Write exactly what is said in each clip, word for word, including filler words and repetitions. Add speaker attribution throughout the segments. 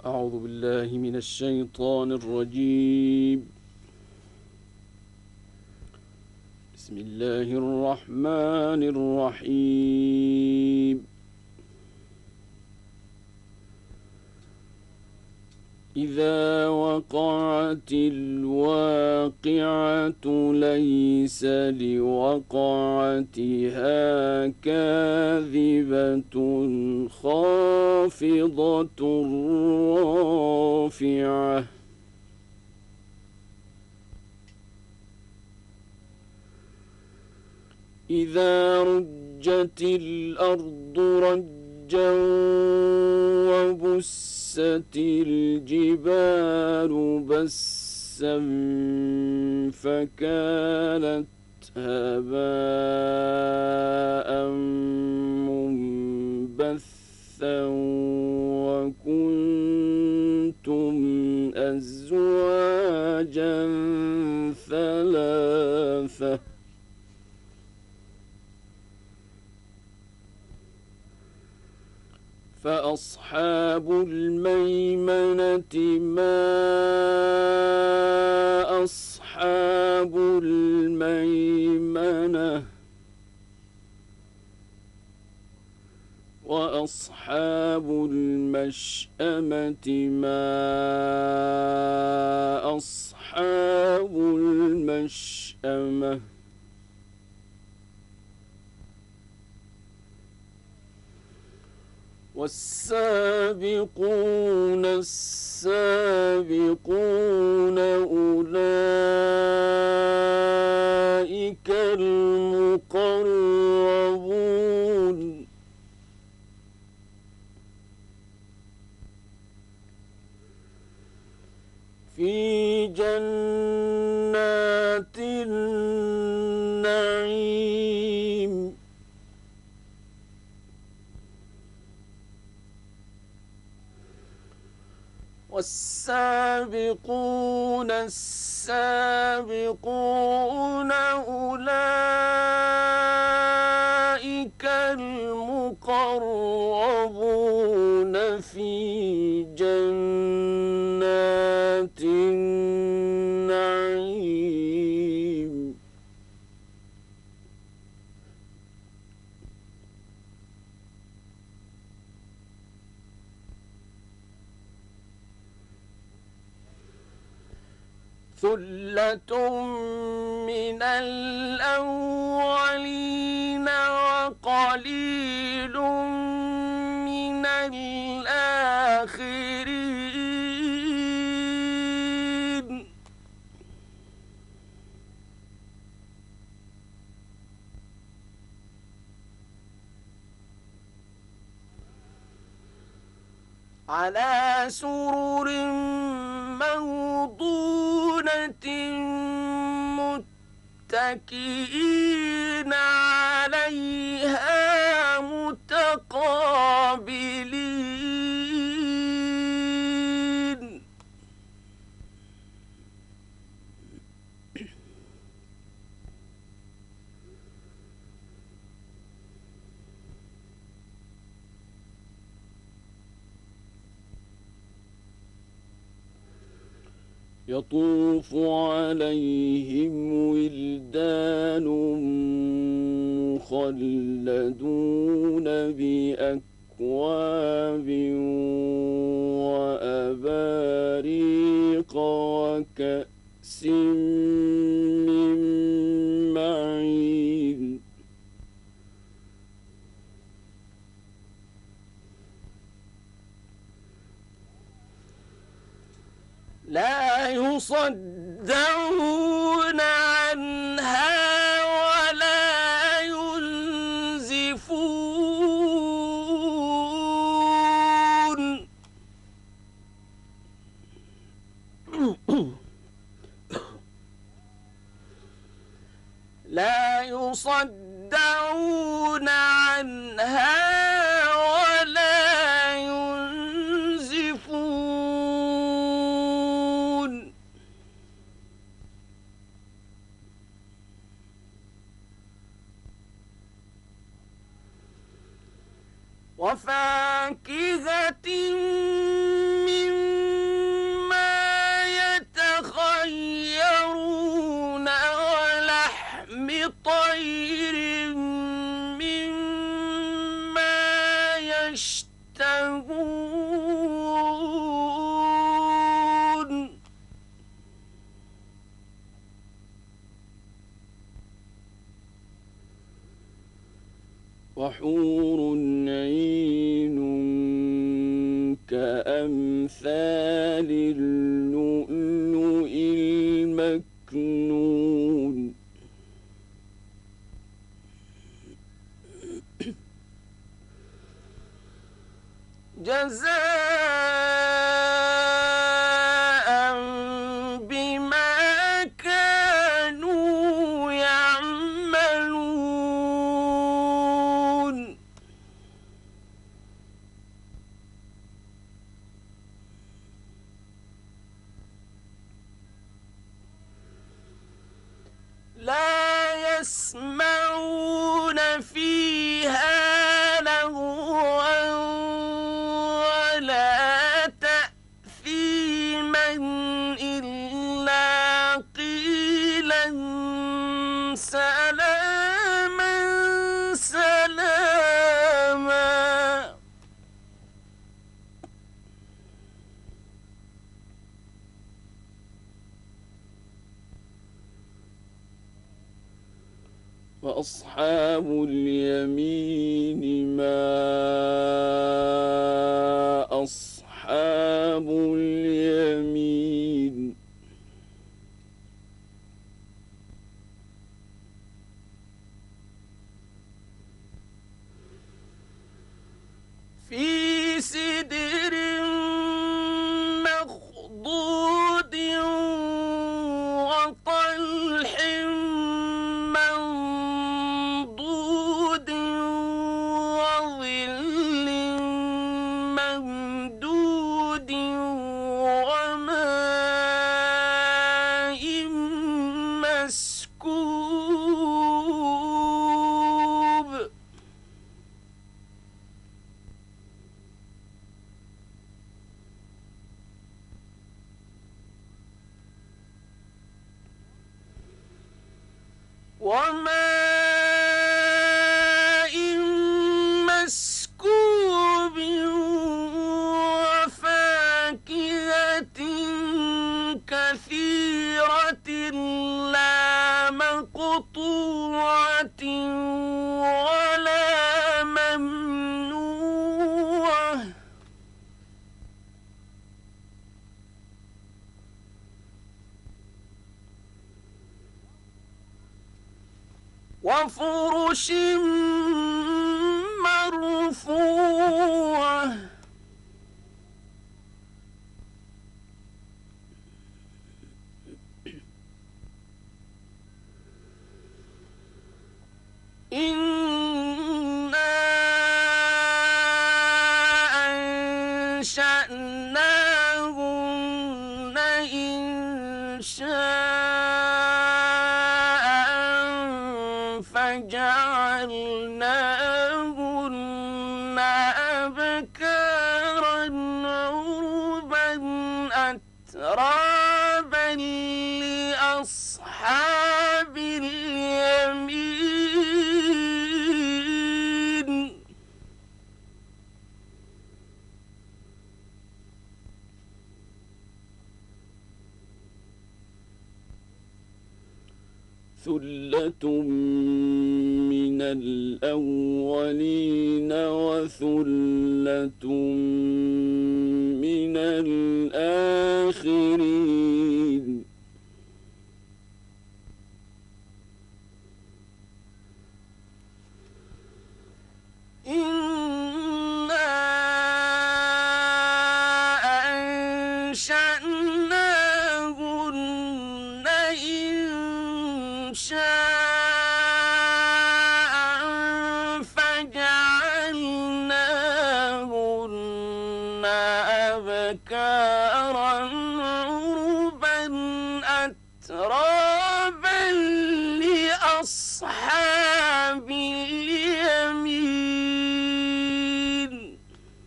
Speaker 1: أعوذ بالله من الشيطان الرجيم. بسم الله الرحمن الرحيم. إذا وقعت الواقعة ليس لوقعتها كاذبة خافضة رافعة إذا رجت الأرض رجا وبست الجبال بسا فكانت هباء منبثا وكنتم أزواجا ثلاثة فأصحاب الميمنة ما أصحاب الميمنة وأصحاب المشأمة ما أصحاب المشأمة والسابقون السابقون أولئك المقربون في جنات النعيم والسابقون السابقون أولئك المقربون في جنات النعيم ثلة من الأولين وقليل من الآخرين على سرر موضونة متكئين عليها متقابلين يطوف عليهم ولدان مخلدون بأكواب وأباريق وكأس من معين لا يصدعون عنها ولا ينزفون لا يصدعون عنها ولا ينزفون وفاكهة مما وحور عين كأمثال اللؤلؤ المكنون جزاء بما كانوا يعملون لا يسمعون فيها لغوا ولا تأثيما إلا قيلا سلاما سلاما وأصحاب اليمين ما أصحاب اليمين في سدر مخضود وطلح منضود وظل ممدود وماء مسكوب وماء مسكوب وفاكهة كثيرة لا مقطوعة ولا ممنوعة وفرش مرفوعة إنا أنشأناهن إنشاء فجعلناهن أبكارا عربا أترابا لأصحاب اليمين ثلة من الأولين وثلة من الآخرين إنا أنشأناهن إنشاء فجعلناهن أبكارا عربا أترابا لأصحاب اليمين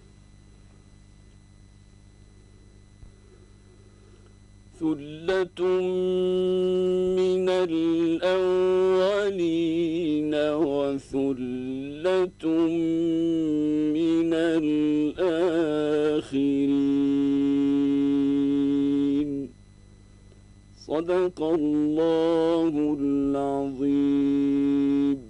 Speaker 1: ثلة من الأولين وثلة من الآخرين صدق الله العظيم.